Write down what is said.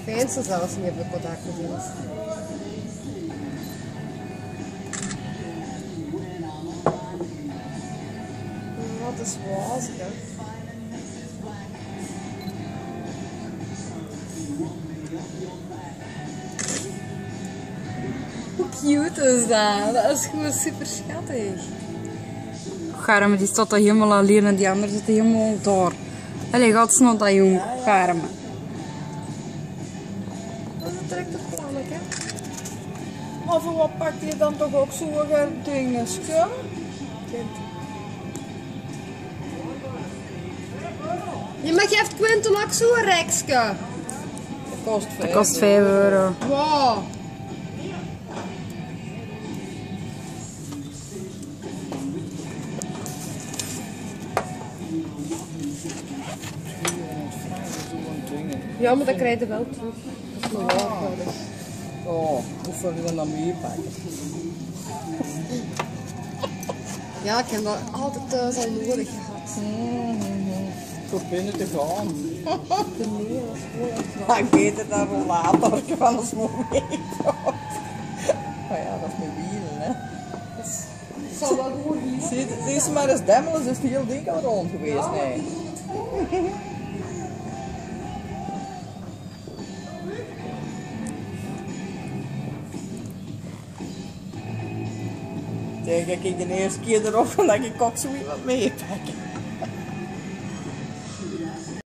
fijnste zelfs niet op de contactdienst. Wat is wazig, hè? Hoe cute is dat? Dat is gewoon super schattig. Garme, die staat daar helemaal alleen en die andere zit helemaal daar. Allee, gaat snel dat jong, Garme. Dat trekt het plank, hè? Maar voor wat pakt je dan toch ook zo'n dingetje? Je mag geeft Quinten ook zo'n rekske. Dat kost 5 euro. Wow. Ja, maar dat krijg je wel terug. Dat is nog wel. Oh, hoeveel je dan meepakken? Ja, ik heb dat altijd thuis al nodig gehad. Voor binnen te gaan. Nee, dat is gewoon Ik weet het dan wel later van ons moment. Maar ja, dat is mijn wielen, hè. Het zal wel gewoon hier. Zie ze maar eens demmelen, is het heel ding al rond geweest, nee. Denk ik de eerste keer erop en dat ik ook zo iemand meepakken.